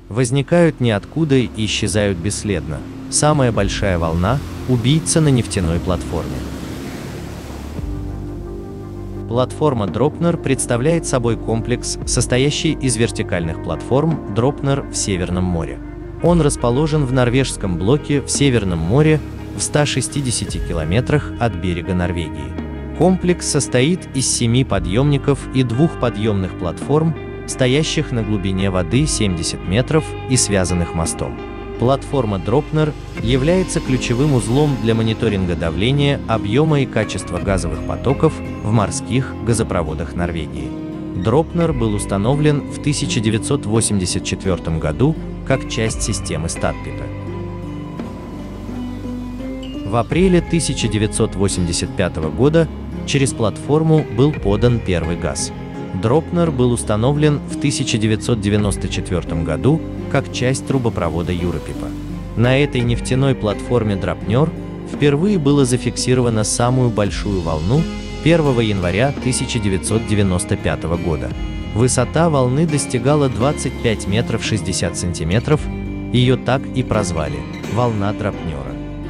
возникают ниоткуда и исчезают бесследно. Самая большая волна – убийца на нефтяной платформе. Платформа Дропнер представляет собой комплекс, состоящий из вертикальных платформ Дропнер в Северном море. Он расположен в норвежском блоке в Северном море в 160 километрах от берега Норвегии. Комплекс состоит из 7 подъемников и 2 подъемных платформ, стоящих на глубине воды 70 метров и связанных мостом. Платформа Дропнер является ключевым узлом для мониторинга давления, объема и качества газовых потоков в морских газопроводах Норвегии. Дропнер был установлен в 1984 году как часть системы Статпипе. В апреле 1985 года через платформу был подан первый газ. Дропнер был установлен в 1994 году как часть трубопровода Юропипа. На этой нефтяной платформе Дропнер впервые было зафиксировано самую большую волну 1 января 1995 года. Высота волны достигала 25 метров 60 сантиметров, ее так и прозвали – волна Дропнера.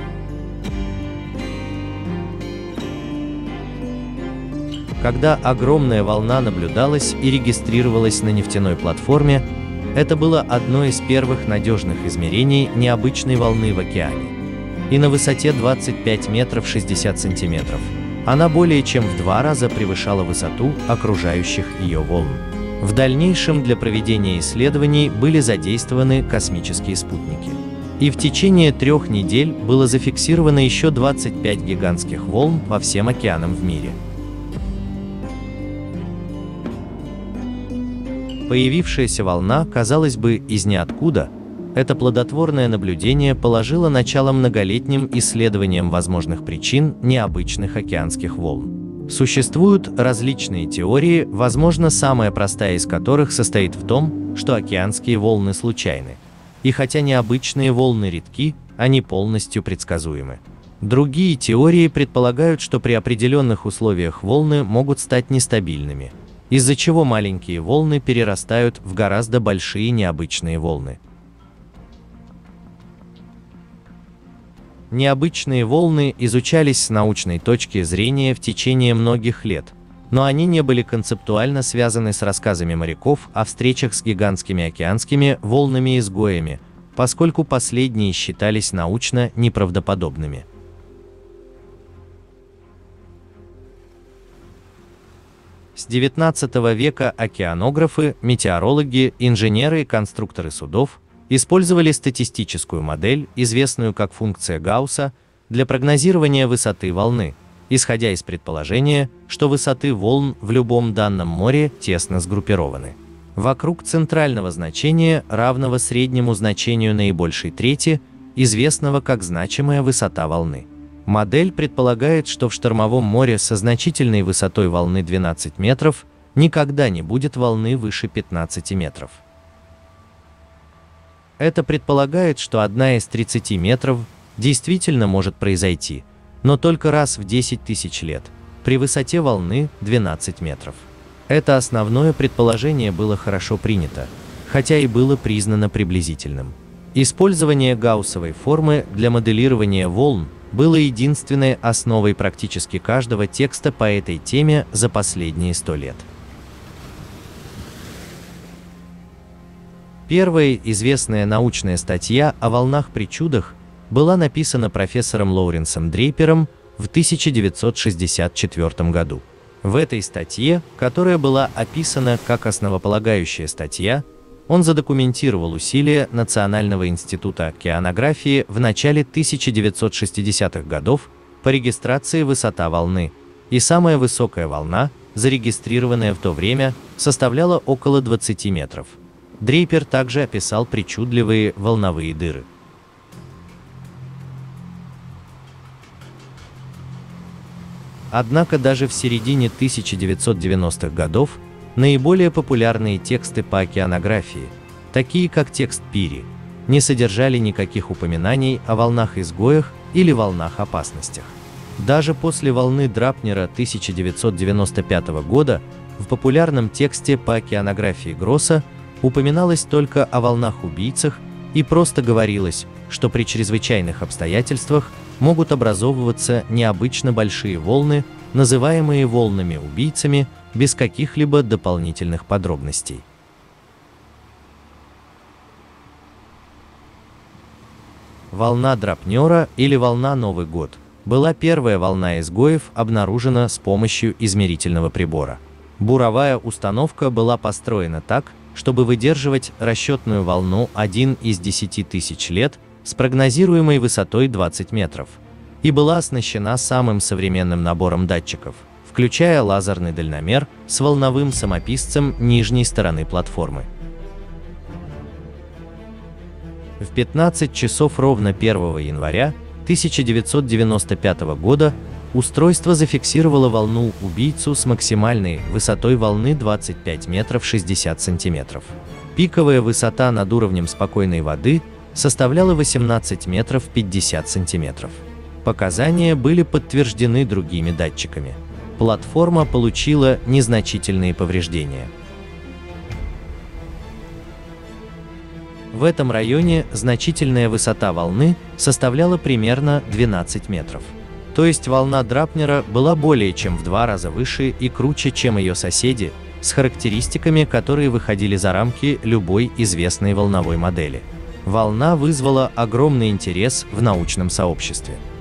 Когда огромная волна наблюдалась и регистрировалась на нефтяной платформе, это было одно из первых надежных измерений необычной волны в океане. И на высоте 25 метров 60 сантиметров она более чем в 2 раза превышала высоту окружающих ее волн. В дальнейшем для проведения исследований были задействованы космические спутники. И в течение 3 недель было зафиксировано еще 25 гигантских волн по всем океанам в мире. Появившаяся волна, казалось бы, из ниоткуда, это плодотворное наблюдение положило начало многолетним исследованиям возможных причин необычных океанских волн. Существуют различные теории, возможно, самая простая из которых состоит в том, что океанские волны случайны. И хотя необычные волны редки, они полностью предсказуемы. Другие теории предполагают, что при определенных условиях волны могут стать нестабильными, из-за чего маленькие волны перерастают в гораздо большие необычные волны. Необычные волны изучались с научной точки зрения в течение многих лет, но они не были концептуально связаны с рассказами моряков о встречах с гигантскими океанскими волнами-изгоями, поскольку последние считались научно неправдоподобными. С XIX века океанографы, метеорологи, инженеры и конструкторы судов использовали статистическую модель, известную как функция Гаусса, для прогнозирования высоты волны, исходя из предположения, что высоты волн в любом данном море тесно сгруппированы вокруг центрального значения, равного среднему значению наибольшей трети, известного как значимая высота волны. Модель предполагает, что в штормовом море со значительной высотой волны 12 метров никогда не будет волны выше 15 метров. Это предполагает, что одна из 30 метров действительно может произойти, но только раз в 10 тысяч лет, при высоте волны 12 метров. Это основное предположение было хорошо принято, хотя и было признано приблизительным. Использование гауссовой формы для моделирования волн было единственной основой практически каждого текста по этой теме за последние 100 лет. Первая известная научная статья о волнах-причудах была написана профессором Лоуренсом Дрейпером в 1964 году. В этой статье, которая была описана как основополагающая статья, он задокументировал усилия Национального института океанографии в начале 1960-х годов по регистрации высоты волны, и самая высокая волна, зарегистрированная в то время, составляла около 20 метров. Дрейпер также описал причудливые волновые дыры. Однако даже в середине 1990-х годов наиболее популярные тексты по океанографии, такие как текст Пири, не содержали никаких упоминаний о волнах-изгоях или волнах-опасностях. Даже после волны Драпнера 1995 года в популярном тексте по океанографии Гросса Упоминалось только о волнах-убийцах и просто говорилось, что при чрезвычайных обстоятельствах могут образовываться необычно большие волны, называемые волнами-убийцами, без каких-либо дополнительных подробностей. Волна Драпнера или волна Новый год была первая волна изгоев, обнаружена с помощью измерительного прибора. Буровая установка была построена так, чтобы выдерживать расчетную волну 1 из 10 тысяч лет с прогнозируемой высотой 20 метров, и была оснащена самым современным набором датчиков, включая лазерный дальномер с волновым самописцем нижней стороны платформы. В 15 часов ровно 1 января 1995 года устройство зафиксировало волну-убийцу с максимальной высотой волны 25 метров 60 сантиметров. Пиковая высота над уровнем спокойной воды составляла 18 метров 50 сантиметров. Показания были подтверждены другими датчиками. Платформа получила незначительные повреждения. В этом районе значительная высота волны составляла примерно 12 метров. То есть волна Драпнера была более чем в 2 раза выше и круче, чем ее соседи, с характеристиками, которые выходили за рамки любой известной волновой модели. Волна вызвала огромный интерес в научном сообществе.